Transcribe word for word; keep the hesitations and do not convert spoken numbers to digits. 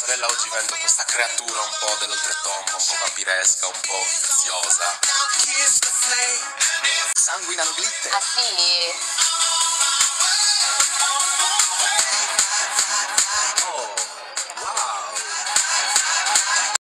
Bella, oggi vendo questa creatura un po' dell'oltretomba, un po' vampiresca, un po' viziosa. Sanguinano glitter. Ah sì?